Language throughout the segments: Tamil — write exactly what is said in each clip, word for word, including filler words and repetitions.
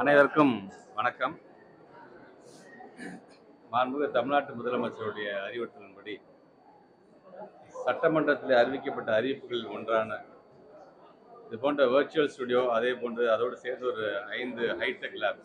அனைவருக்கும் வணக்கம். மாண்புமிகு தமிழ்நாட்டு முதலமைச்சருடைய அறிவுறுத்தலின்படி சட்டமன்றத்தில் அறிவிக்கப்பட்ட அறிவிப்புகளில் ஒன்றான இது போன்ற வெர்ச்சுவல் ஸ்டுடியோ, அதே போன்று அதோடு சேர்ந்து ஒரு ஐந்து ஹைடெக் லேப்ஸ்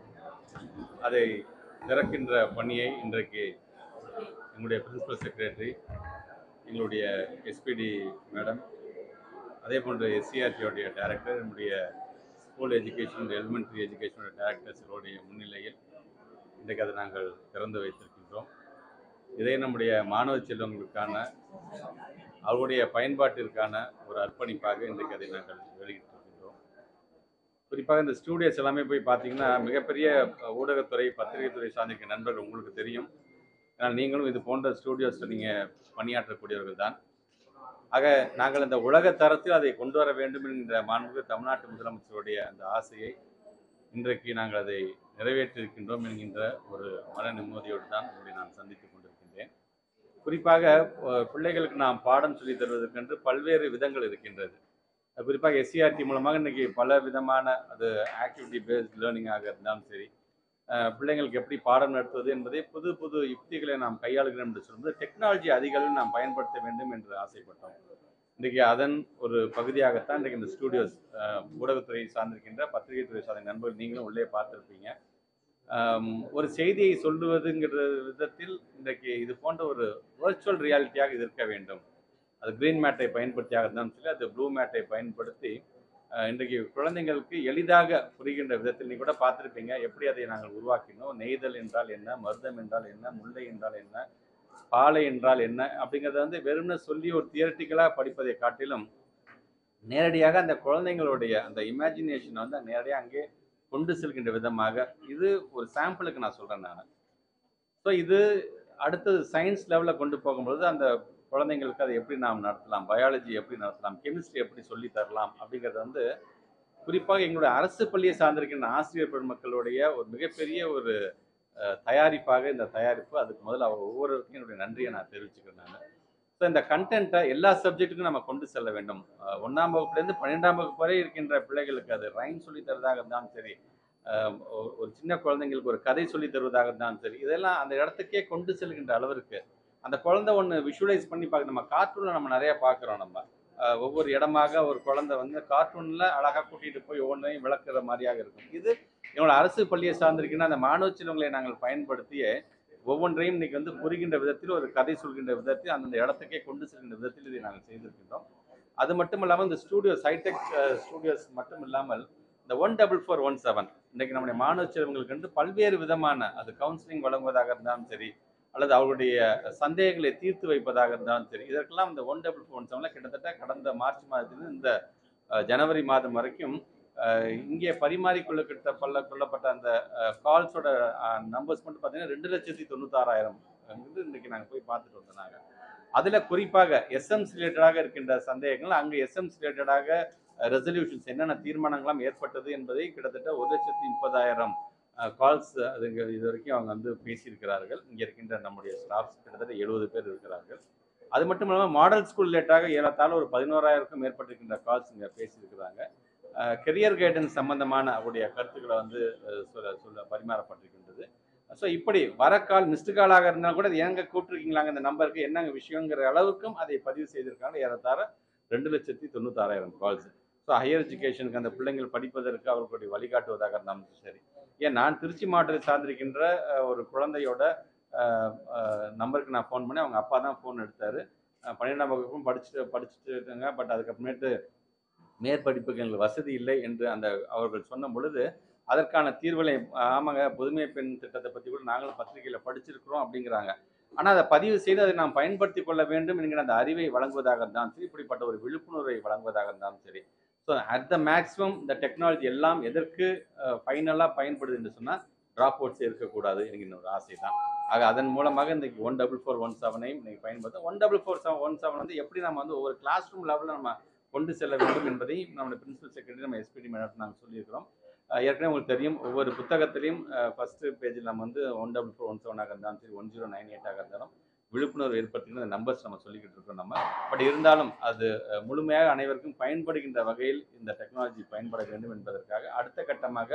அதை திறக்கின்ற பணியை இன்றைக்கு எங்களுடைய பிரின்சிபல் செக்ரட்டரி, எங்களுடைய எஸ்பிடி மேடம், அதே போன்று எஸ்சிஆர்டியோடைய டைரக்டர், என்னுடைய ஸ்கூல் எஜுகேஷன் எலிமெண்ட்ரி எஜுகேஷனுடைய டைரக்டர்ஸுடைய முன்னிலையில் இன்றைக்கு அதை நாங்கள் திறந்து வைத்திருக்கின்றோம். இதை நம்முடைய மாணவ செல்வங்களுக்கான அவருடைய பயன்பாட்டிற்கான ஒரு அர்ப்பணிப்பாக இன்றைக்கு அதை நாங்கள் வெளியிட்டிருக்கின்றோம். குறிப்பாக இந்த ஸ்டூடியோஸ் எல்லாமே போய் பார்த்தீங்கன்னா மிகப்பெரிய ஊடகத்துறை, பத்திரிகைத்துறை சார்ந்திருக்க நண்பர்கள் உங்களுக்கு தெரியும். ஆனால் நீங்களும் இது போன்ற ஸ்டூடியோஸில் நீங்கள் பணியாற்றக்கூடியவர்கள் தான். ஆக நாங்கள் இந்த உலக தரத்தில் அதை கொண்டு வர வேண்டும் என்கிற மாண்புமிகு தமிழ்நாட்டு முதலமைச்சருடைய அந்த ஆசையை இன்றைக்கு நாங்கள் அதை நிறைவேற்றியிருக்கின்றோம் என்கின்ற ஒரு மன நிம்மதியோடு தான் உங்களை நான் சந்தித்துக் கொண்டிருக்கின்றேன். குறிப்பாக பிள்ளைகளுக்கு நாம் பாடம் சொல்லித் தருவதற்கென்று பல்வேறு விதங்கள் இருக்கின்றது. குறிப்பாக எஸ்சிஆர்டி மூலமாக இன்றைக்கி பல விதமான அது ஆக்டிவிட்டி பேஸ்ட் லேர்னிங்காக இருந்தாலும் சரி, பிள்ளைங்களுக்கு எப்படி பாடம் நடத்துவது என்பதை புது புது யுக்திகளை நாம் கையாளுகிறோம் என்று சொல்லும்போது டெக்னாலஜி அதிக அளவில் நாம் பயன்படுத்த வேண்டும் என்று ஆசைப்பட்டோம். இன்றைக்கி அதன் ஒரு பகுதியாகத்தான் இன்றைக்கு இந்த ஸ்டூடியோஸ் ஊடகத்துறை சார்ந்திருக்கின்ற பத்திரிகை துறை சார்ந்த நண்பர்கள் நீங்களும் உள்ளே பார்த்துருப்பீங்க. ஒரு செய்தியை சொல்லுவதுங்கிற விதத்தில் இன்றைக்கு இது போன்ற ஒரு வர்ச்சுவல் ரியாலிட்டியாக இது இருக்க வேண்டும். அது கிரீன் மேட்டை பயன்படுத்தியாக இருந்தாலும் சரி, அது ப்ளூ மேட்டை பயன்படுத்தி இன்றைக்கு குழந்தைங்களுக்கு எளிதாக புரிகின்ற விதத்தில் நீ கூட பார்த்துருப்பீங்க எப்படி அதை நாங்கள் உருவாக்கினோம். நெய்தல் என்றால் என்ன, மருதம் என்றால் என்ன, முல்லை என்றால் என்ன, பாலை என்றால் என்ன அப்படிங்கிறத வந்து வெறும்னு சொல்லி ஒரு தியரட்டிக்கலாக படிப்பதை காட்டிலும் நேரடியாக அந்த குழந்தைங்களுடைய அந்த இமேஜினேஷனை வந்து நேரடியாக அங்கே கொண்டு செல்கின்ற விதமாக இது ஒரு சாம்பிளுக்கு நான் சொல்கிறேன் நான். ஸோ இது அடுத்தது சயின்ஸ் லெவலில் கொண்டு போகும்பொழுது அந்த குழந்தைங்களுக்கு அதை எப்படி நாம் நடத்தலாம், பயாலஜி எப்படி நடத்தலாம், கெமிஸ்ட்ரி எப்படி சொல்லி தரலாம் அப்படிங்கிறது வந்து குறிப்பாக எங்களுடைய அரசு பள்ளியை சார்ந்திருக்கின்ற ஆசிரியர் பெருமக்களுடைய ஒரு மிகப்பெரிய ஒரு தயாரிப்பாக இந்த தயாரிப்பு. அதுக்கு முதல்ல அவர் ஒவ்வொருவருக்கும் என்னுடைய நன்றியை நான் தெரிவிச்சுக்கிறேன் நான். ஸோ இந்த கண்டென்ட்டை எல்லா சப்ஜெக்ட்டுக்கும் நம்ம கொண்டு செல்ல வேண்டும். ஒன்றாம் வகுப்புலேருந்து பன்னெண்டாம் வகுப்பு வரை இருக்கின்ற பிள்ளைகளுக்கு அது ரைம் சொல்லி தருவதாக இருந்தாலும் சரி, ஒரு சின்ன குழந்தைங்களுக்கு ஒரு கதை சொல்லி தருவதாக இருந்தாலும் சரி, இதெல்லாம் அந்த இடத்துக்கே கொண்டு செல்கின்ற அளவிற்கு அந்த குழந்தை ஒன்று விஷுவலைஸ் பண்ணி பார்க்க. நம்ம கார்ட்டூனில் நம்ம நிறையா பார்க்குறோம். நம்ம ஒவ்வொரு இடமாக ஒரு குழந்தை வந்து கார்ட்டூனில் அழகாக கூட்டிகிட்டு போய் ஒவ்வொன்றையும் விளக்குற மாதிரியாக இருக்கும். இது என்னோட அரசு பள்ளியை சார்ந்திருக்கின்ற அந்த மாணவ செல்வங்களை நாங்கள் பயன்படுத்திய ஒவ்வொன்றையும் இன்னைக்கு வந்து புரிகின்ற விதத்தில் ஒரு கதை சொல்கின்ற விதத்தில் அந்தந்த இடத்துக்கே கொண்டு செல்கின்ற விதத்தில் இதை நாங்கள் செய்திருக்கின்றோம். அது மட்டும் இல்லாமல் இந்த ஸ்டூடியோஸ் ஹைடெக் ஸ்டூடியோஸ் மட்டும் இல்லாமல் இந்த one double four one seven இன்றைக்கு நம்முடைய மாணவ செல்வங்களுக்கு வந்து பல்வேறு விதமான அது கவுன்சிலிங் வழங்குவதாக இருந்தாலும் சரி, அல்லது அவருடைய சந்தேகங்களை தீர்த்து வைப்பதாக இருந்தாலும் சரி, இதற்கெல்லாம் இந்த ஒன் டபுள் ஃபோர் ஒன் செவனில் கிட்டத்தட்ட கடந்த மார்ச் மாதத்திலிருந்து இந்த ஜனவரி மாதம் வரைக்கும் இங்கே பரிமாறிக்கொள்ளக்கிட்ட பல்ல கொள்ளப்பட்ட அந்த கால்ஸோட நம்பர்ஸ் மட்டும் பார்த்தீங்கன்னா ரெண்டு லட்சத்தி தொண்ணூத்தாறாயிரம் வந்து இன்றைக்கி நாங்கள் போய் பார்த்துட்டு வந்தோம். நாங்கள் அதில் குறிப்பாக எஸ்எம்ஸ் ரிலேட்டடாக இருக்கின்ற சந்தேகங்கள், அங்கே எஸ்எம்ஸ் ரிலேட்டடாக ரெசல்யூஷன்ஸ் என்னென்ன தீர்மானங்களாம் ஏற்பட்டது என்பதை கிட்டத்தட்ட ஒரு லட்சத்தி முப்பதாயிரம் கால்ஸ் அது இது வரைக்கும் அவங்க வந்து பேசியிருக்கிறார்கள். இங்கே இருக்கின்ற நம்முடைய ஸ்டாஃப்ஸ் கிட்டத்தட்ட எழுபது பேர் இருக்கிறார்கள். அது மட்டும் இல்லாமல் மாடல் ஸ்கூல் ரிலேட்டாக ஏறத்தாழ ஒரு பதினோராயிரக்கும் மேற்பட்டிருக்கின்ற கால்ஸ் இங்கே பேசியிருக்கிறாங்க. கெரியர் கைடன்ஸ் சம்பந்தமான அவருடைய கருத்துக்களை வந்து சொல்ல சொல்ல பரிமாறப்பட்டிருக்கின்றது. ஸோ இப்படி வர கால் மிஸ்டு காலாக இருந்தால் கூட ஏங்க கூப்பிட்டுருக்கீங்களாங்க இந்த நம்பருக்கு, என்னங்க விஷயங்கிற அளவுக்கும் அதை பதிவு செய்திருக்காங்க. ஏறத்தாழ ரெண்டு லட்சத்தி தொண்ணூத்தாறாயிரம் கால்ஸ். ஸோ ஹையர் எஜுகேஷனுக்கு அந்த பிள்ளைங்கள் படிப்பதற்கு அவர்களுடைய வழிகாட்டுவதாக இருந்தாலும் சரி, ஏன் நான் திருச்சி மாவட்டத்தை சார்ந்திருக்கின்ற ஒரு குழந்தையோட நம்பருக்கு நான் ஃபோன் பண்ணி அவங்க அப்பா தான் ஃபோன் எடுத்தார். பன்னிரெண்டாம் வகுப்பும் படிச்சுட்டு படிச்சுட்டு இருக்காங்க. பட் அதுக்கப்புறமேட்டு மேற்படிப்புக்கு எங்களுக்கு வசதி இல்லை என்று அந்த அவர்கள் சொன்ன பொழுது அதற்கான தீர்வுகளை ஆமாங்க புதுமை பெண் திட்டத்தை பற்றி கூட நாங்களும் பத்திரிகையில் படிச்சிருக்கிறோம் அப்படிங்கிறாங்க. ஆனால் அதை பதிவு செய்து அதை நாம் பயன்படுத்தி கொள்ள வேண்டும் என்கிற அந்த அறிவை வழங்குவதாக இருந்தாலும் சரி, இப்படிப்பட்ட ஒரு விழிப்புணர்வை வழங்குவதாக இருந்தாலும் சரி. ஸோ அட் த மேக்ஸிமம் இந்த டெக்னாலஜி எல்லாம் எதற்கு ஃபைனலாக பயன்படுது என்று சொன்னால் ட்ராப் அவுட்ஸே இருக்கக்கூடாது என்கிற ஒரு ஆசை தான். ஆக அதன் மூலமாக இன்றைக்கி ஒன் டபுள் ஃபோர் ஒன் செவனையும் இன்றைக்கி பயன்படுத்த one double four seven one seven வந்து எப்படி நம்ம வந்து ஒவ்வொரு கிளாஸ் ரூம் லெவலில் நம்ம கொண்டு செல்ல வேண்டும் என்பதை நம்முடைய பிரின்சிபல் செக்ரட்டரி நம்ம எஸ்பிடி மேடம் நாங்கள் சொல்லியிருக்கிறோம். ஏற்கனவே உங்களுக்கு தெரியும், ஒவ்வொரு புத்தகத்திலையும் ஃபஸ்ட்டு பேஜில் நம்ம வந்து ஒன் டபுள் ஃபோர் ஒன் செவனாக இருந்தாலும் சரி, ஒன் ஜீரோ நைன் எயிட்டாக இருந்தாலும் விழிப்புணர்வு ஏற்படுத்தின நம்பர்ஸ் நம்ம சொல்லிக்கிட்டு இருக்கோம் நம்ம. பட் இருந்தாலும் அது முழுமையாக அனைவருக்கும் பயன்படுகின்ற வகையில் இந்த டெக்னாலஜி பயன்பட வேண்டும் என்பதற்காக அடுத்த கட்டமாக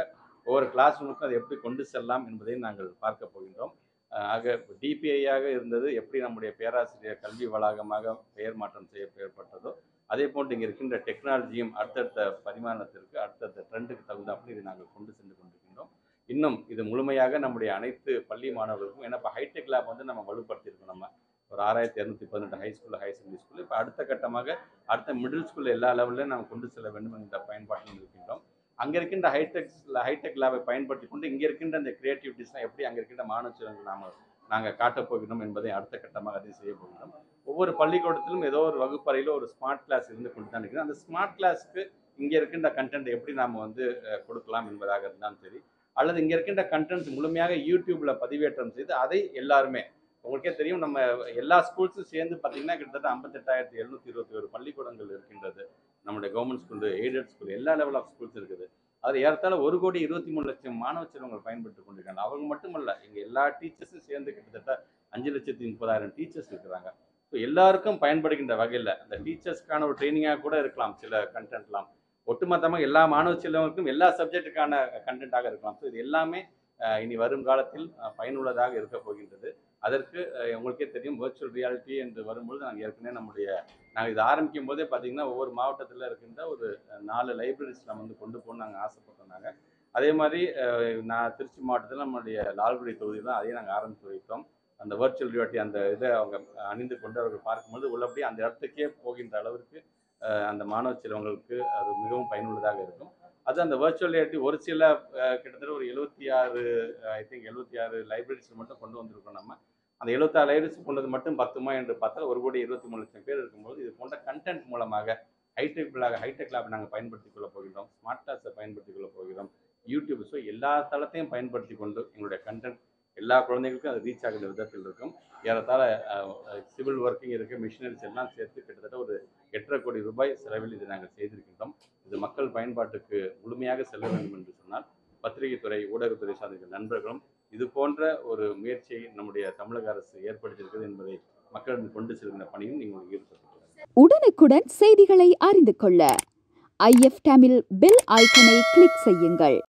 ஒவ்வொரு கிளாஸ் ரூமுக்கும் அதை எப்படி கொண்டு செல்லலாம் என்பதை நாங்கள் பார்க்க போகின்றோம். ஆக டிபிஐயாக இருந்தது எப்படி நம்முடைய பேராசிரியர் கல்வி வளாகமாக பெயர் மாற்றம் செய்யப்பட்டதோ அதே போன்று இங்கே இருக்கின்ற டெக்னாலஜியும் அடுத்தடுத்த பரிமாணத்திற்கு அடுத்தடுத்த ட்ரெண்டுக்கு தகுந்தாப்படி இதை நாங்கள் கொண்டு சென்று கொண்டிருக்கின்றோம். இன்னும் இது முழுமையாக நம்முடைய அனைத்து பள்ளி மாணவர்களுக்கும், ஏன்னா இப்போ ஹைடெக் லேப் வந்து நம்ம வலுப்படுத்தியிருக்கோம். நம்ம ஒரு ஆறாயிரத்தி இரநூத்தி பதினெட்டு high school high secondary school இப்போ அடுத்த கட்டமாக அடுத்த மிடில் ஸ்கூல் எல்லா லெவல்லையும் நம்ம கொண்டு செல்ல வேண்டும் என்ற பயன்பாட்டில் இருக்கின்றோம். அங்கே இருக்கின்ற ஹைடெக் ஹைடெக் லேபை பயன்படுத்தி கொண்டு இங்கே இருக்கின்ற இந்த கிரியேட்டிவிட்டிஸ்லாம் எப்படி அங்கே இருக்கின்ற மாணவ செல்வங்கள் நாம் நாங்கள் காட்டப் போகிறோம் என்பதை அடுத்த கட்டமாக அதை செய்ய போகிறோம். ஒவ்வொரு பள்ளிக்கூடத்திலும் ஏதோ ஒரு வகுப்பறையில் ஒரு ஸ்மார்ட் கிளாஸ் இருந்து கொண்டு தான் இருக்கிறது. அந்த ஸ்மார்ட் கிளாஸ்க்கு இங்கே இருக்கின்ற கண்டென்ட் எப்படி நாம் வந்து கொடுக்கலாம் என்பதாக இருந்தாலும் சரி, அல்லது இங்கே இருக்கின்ற கண்டென்ட் முழுமையாக யூடியூப்பில் பதிவேற்றம் செய்து அதை எல்லாருமே, உங்களுக்கே தெரியும் நம்ம எல்லா ஸ்கூல்ஸும் சேர்ந்து பார்த்தீங்கன்னா கிட்டத்தட்ட ஐம்பத்தெட்டாயிரத்தி எழுநூற்றி இருபத்தி ஒரு பள்ளிக்கூடங்கள் இருக்கின்றது. நம்முடைய கவர்மெண்ட் ஸ்கூல், எய்டட் ஸ்கூல், எல்லா லெவல் ஆஃப் ஸ்கூல்ஸ் இருக்குது. அதில் ஏறத்தாழ ஒரு கோடி இருபத்தி மூணு லட்சம் மாணவ செல்வங்கள் பயன்பட்டு கொண்டிருக்காங்க. அவங்க மட்டுமல்ல, இங்கே எல்லா டீச்சர்ஸும் சேர்ந்து கிட்டத்தட்ட அஞ்சு லட்சத்தி முப்பதாயிரம் டீச்சர்ஸ் இருக்கிறாங்க. ஸோ எல்லாருக்கும் பயன்படுகின்ற வகையில் அந்த டீச்சர்ஸ்க்கான ஒரு ட்ரைனிங்காக கூட இருக்கலாம் சில கண்டென்ட்லாம். ஒட்டுமொத்தமாக எல்லா மாணவ செல்வங்களுக்கும் எல்லா சப்ஜெக்டுக்கான கண்டென்ட்டாக இருக்கலாம். ஸோ இது எல்லாமே இனி வரும் காலத்தில் பயனுள்ளதாக இருக்க போகின்றது. அதற்கு உங்களுக்கே தெரியும், வர்ச்சுவல் ரியாலிட்டி என்று வரும்பொழுது நாங்கள் ஏற்கனவே நம்முடைய நாங்கள் இது ஆரம்பிக்கும் போதே பார்த்தீங்கன்னா ஒவ்வொரு மாவட்டத்தில் இருக்கின்ற ஒரு நாலு லைப்ரரிஸ் நம்ம வந்து கொண்டு போகணும்னு நாங்கள் ஆசைப்பட்டோம். நாங்கள் அதே மாதிரி நான் திருச்சி மாவட்டத்தில் நம்மளுடைய லால்குடி தொகுதியில் தான் அதையும் நாங்கள் ஆரம்பித்து வைத்தோம். அந்த வர்ச்சுவல் ரியாலிட்டி அந்த இதை அவங்க அணிந்து கொண்டு அவர்கள் பார்க்கும்போது உள்ளபடியே அந்த இடத்துக்கே போகின்ற அளவிற்கு அந்த மாணவ செல்வங்களுக்கு அது மிகவும் பயனுள்ளதாக இருக்கும். அது அந்த வர்ச்சுவல் ரியாலிட்டி ஒரு சில கிட்டத்தட்ட ஒரு எழுபத்தி ஆறு ஐ திங்க் எழுபத்தி ஆறு லைப்ரரிஸ் மட்டும் கொண்டு வந்திருக்கோம். நம்ம அந்த எழுபத்தாறு லைப்ரரிஸ் கொண்டது மட்டும் பத்துமா என்று பார்த்தால் ஒரு கோடி இருபத்தி மூணு லட்சம் பேர் இருக்கும்போது இது போன்ற கண்டென்ட் மூலமாக ஹைடெக் ஹைடெக் லேப் நாங்கள் பயன்படுத்திக் கொள்ள போகிறோம். ஸ்மார்ட் கிளாஸை பயன்படுத்திக் கொள்ள போகிறோம். யூடியூப், ஸோ எல்லா தளத்தையும் பயன்படுத்தி கொண்டு எங்களுடைய கண்டென்ட் எல்லா குழந்தைகளுக்கும் அது ரீச் ஆகிற விதத்தில் இருக்கும். ஏறத்தாழ சிவில் ஒர்க்கிங் இருக்குது, மிஷினரிஸ் எல்லாம் சேர்த்து கிட்டத்தட்ட ஒரு எட்டரை கோடி ரூபாய் செலவில் இதை நாங்கள் செய்திருக்கின்றோம். இது மக்கள் பயன்பாட்டுக்கு முழுமையாக செல்ல வேண்டும் என்று சொன்னால் பத்திரிகை துறை, ஊடகத்துறை சார்ந்த நண்பர்களும் இது போன்ற ஒரு முயற்சியை நம்முடைய தமிழக அரசு ஏற்படுத்தியிருக்கிறது என்பதை மக்களிடம் கொண்டு செல்கின்ற பணியும் நீங்கள் ஈடுபட்டுள்ளது. உடனுக்குடன் செய்திகளை அறிந்து கொள்ள ஐ எஃப் தமிழ் பெல் ஐக்கனை கிளிக் செய்யுங்கள்.